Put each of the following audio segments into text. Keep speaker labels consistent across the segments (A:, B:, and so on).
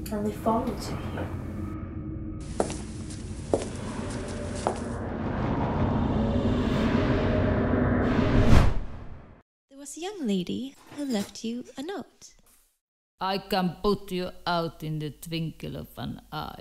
A: and we followed you here.
B: There was a young lady who left you a note.
C: I can put you out in the twinkle of an eye.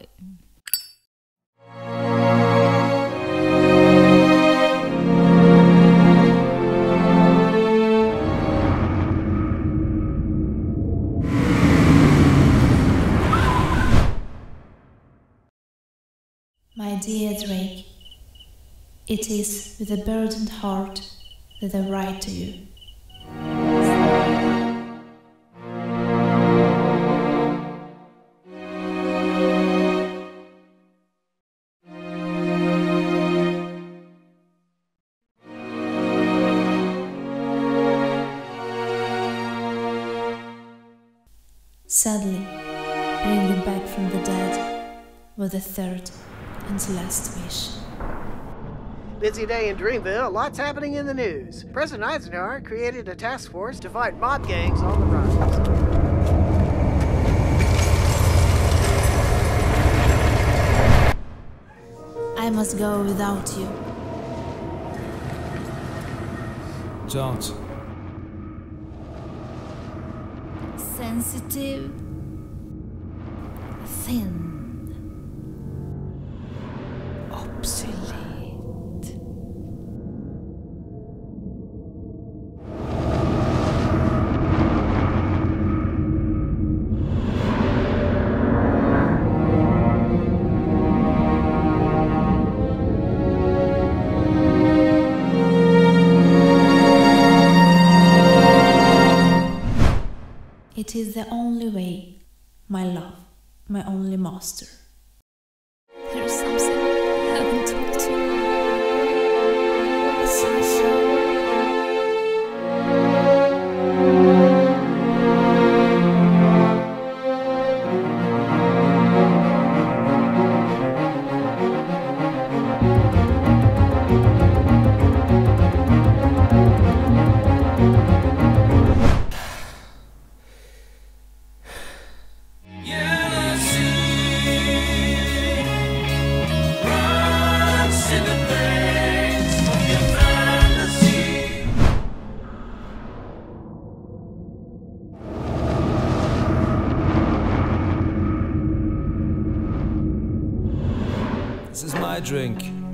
A: My dear Drake, it is with a burdened heart that I write to you. Sadly, bring you back from the dead was the third and last wish.
D: Busy day in Dreamville, lots happening in the news. President Eisenhower created a task force to fight mob gangs on the rise.
A: I must go without you.
E: Don't.
C: Sensitive, thin, obsolete.
A: It is the only way, my love, my only master.
B: There's something I haven't told you.
E: This is my drink.